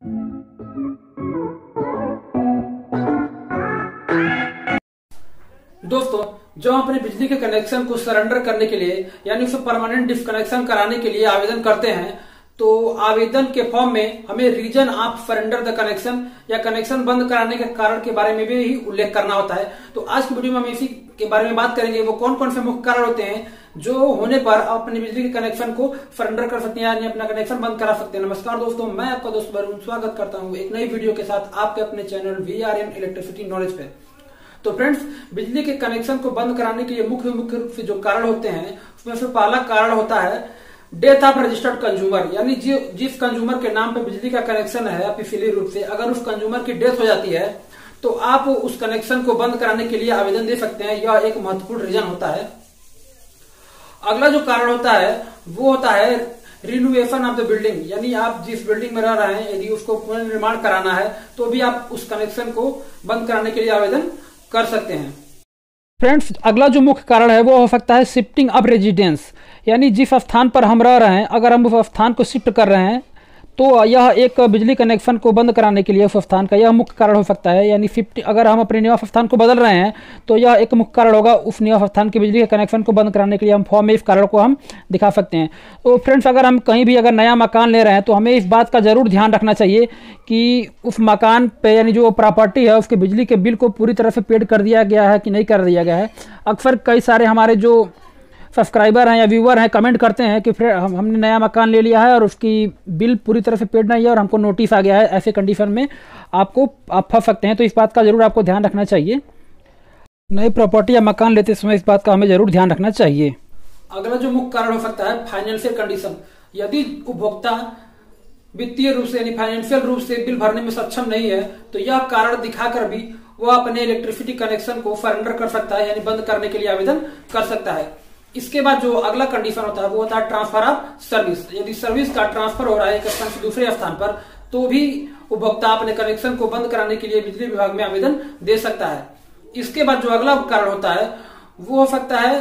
दोस्तों, जो हम अपने बिजली के कनेक्शन को सरेंडर करने के लिए यानी उसे परमानेंट डिस्कनेक्शन कराने के लिए आवेदन करते हैं, तो आवेदन के फॉर्म में हमें reason of surrender the connection या कनेक्शन बंद कराने के कारण के बारे में भी उल्लेख करना होता है। तो आज की वीडियो में हम इसी के बारे में बात करेंगे। वो कौन कौन से मुख्य कारण होते हैं जो होने पर अपने बिजली के कनेक्शन को सरेंडर कर सकते हैं यानी अपना कनेक्शन बंद करा सकते हैं। नमस्कार दोस्तों, मैं आपका दोस्त वरुण स्वागत करता हूँ एक नई वीडियो के साथ आपके अपने चैनल VRN इलेक्ट्रिसिटी नॉलेज पे। तो फ्रेंड्स, बिजली के कनेक्शन को बंद कराने के लिए मुख्य रूप से जो कारण होते हैं उसमें से पहला कारण होता है डेथ ऑफ रजिस्टर्ड कंज्यूमर, यानी जिस कंज्यूमर के नाम पे बिजली का कनेक्शन है ऑफिशियली रूप से, अगर उस कंज्यूमर की डेथ हो जाती है तो आप उस कनेक्शन को बंद कराने के लिए आवेदन दे सकते हैं। यह एक महत्वपूर्ण रीजन होता है। अगला जो कारण होता है वो होता है रिनोवेशन ऑफ द बिल्डिंग, यानी आप जिस बिल्डिंग में रह रहे हैं यदि उसको पुनर्निर्माण कराना है तो भी आप उस कनेक्शन को बंद कराने के लिए आवेदन कर सकते हैं। फ्रेंड्स, अगला जो मुख्य कारण है वो हो सकता है शिफ्टिंग ऑफ रेजिडेंस, यानी जिस स्थान पर हम रह रहे हैं अगर हम उस स्थान को शिफ्ट कर रहे हैं तो यह एक बिजली कनेक्शन को बंद कराने के लिए उस स्थान का यह मुख्य कारण हो सकता है। यानी शिफ्ट अगर हम अपने निवास स्थान को बदल रहे हैं तो यह एक मुख्य कारण होगा। उस निवास स्थान के बिजली के कनेक्शन को बंद कराने के लिए हम फॉर्म में इस कारण को हम दिखा सकते हैं। तो फ्रेंड्स, अगर हम कहीं भी अगर नया मकान ले रहे हैं तो हमें इस बात का जरूर ध्यान रखना चाहिए कि उस मकान पे यानी जो प्रॉपर्टी है उसके बिजली के बिल को पूरी तरह से पेड कर दिया गया है कि नहीं कर दिया गया है। अक्सर कई सारे हमारे जो सब्सक्राइबर हैं या व्यूअर हैं कमेंट करते हैं कि फिर हमने नया मकान ले लिया है और उसकी बिल पूरी तरह से पेड नहीं है और हमको नोटिस आ गया है। ऐसे कंडीशन में आप फंस सकते हैं। तो इस बात का जरूर आपको ध्यान रखना चाहिए। नई प्रॉपर्टी या मकान लेते समय इस बात का हमें जरूर ध्यान रखना चाहिए। अगला जो मुख्य कारण हो सकता है फाइनेंशियल कंडीशन, यदि उपभोक्ता वित्तीय रूप से यानी फाइनेंशियल रूप से बिल भरने में सक्षम नहीं है तो यह कारण दिखाकर भी वह अपने इलेक्ट्रिसिटी कनेक्शन को सरेंडर कर सकता है यानी बंद करने के लिए आवेदन कर सकता है। इसके बाद जो अगला कंडीशन होता है वो होता है ट्रांसफर ऑफ सर्विस, यदि सर्विस का ट्रांसफर हो रहा है एक स्थान से दूसरे स्थान पर तो भी उपभोक्ता अपने कनेक्शन को बंद कराने के लिए बिजली विभाग में आवेदन दे सकता है। इसके बाद जो अगला कारण होता है वो हो सकता है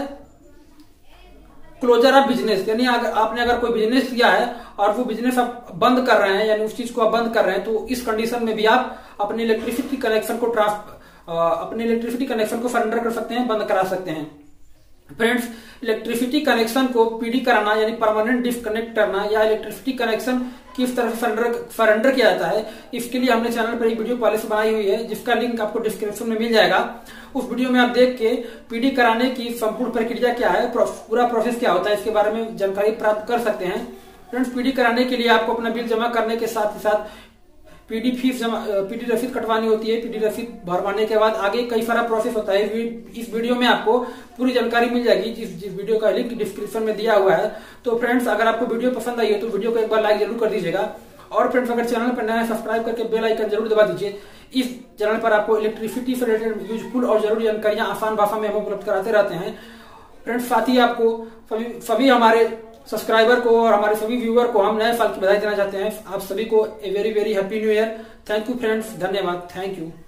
क्लोजर ऑफ बिजनेस, यानी आपने अगर कोई बिजनेस किया है और वो बिजनेस आप बंद कर रहे हैं यानी उस चीज को आप बंद कर रहे हैं तो इस कंडीशन में भी आप अपने इलेक्ट्रिसिटी कनेक्शन को सरेंडर कर सकते हैं, बंद करा सकते हैं। फ्रेंड्स, इलेक्ट्रिसिटी कनेक्शन को पीडी कराना यानी परमानेंट डिस्कनेक्ट करना या इलेक्ट्रिसिटी कनेक्शन किस तरह से सरेंडर किया जाता है, इसके लिए हमने चैनल पर एक वीडियो पहले से बनाई हुई है जिसका लिंक आपको डिस्क्रिप्शन में मिल जाएगा। उस वीडियो में आप देख के पीडी कराने की संपूर्ण प्रक्रिया क्या है, पूरा प्रोसेस क्या होता है, इसके बारे में जानकारी प्राप्त कर सकते हैं। फ्रेंड्स, पीडी कराने के लिए आपको अपना बिल जमा करने के साथ ही साथ पीडी रसीद कटवानी होती है। पीडी रसीद भरवाने के बाद आगे कई सारा प्रोसेस होता है। इस वीडियो में आपको पूरी जानकारी मिल जाएगी जिस वीडियो का लिंक डिस्क्रिप्शन में दिया हुआ है। तो फ्रेंड्स, अगर आपको वीडियो पसंद आई है तो वीडियो को एक बार लाइक जरूर कर दीजिएगा और फ्रेंड्स अगर चैनल पर नया सब्सक्राइब करके बेल आइकन जरूर दबा दीजिए। इस चैनल पर आपको इलेक्ट्रिसिटी से रिलेटेड यूजफुल और जरूरी जानकारियां आसान भाषा में हम उपलब्ध कराते रहते हैं। फ्रेंड्स, साथ ही आपको सभी हमारे सब्सक्राइबर को और हमारे सभी व्यूअर को हम नए साल की बधाई देना चाहते हैं। आप सभी को a very very happy new year. Thank you friends, धन्यवाद, थैंक यू।